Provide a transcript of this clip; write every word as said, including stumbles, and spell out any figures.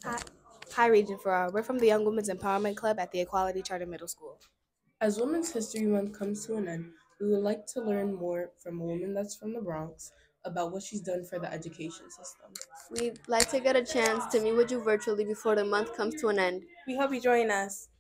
Hi, Hi, Regent Ferrar. We're from the Young Women's Empowerment Club at the Equality Charter Middle School. As Women's History Month comes to an end, we would like to learn more from a woman that's from the Bronx about what she's done for the education system. We'd like to get a chance to meet with you virtually before the month comes to an end. We hope you join us.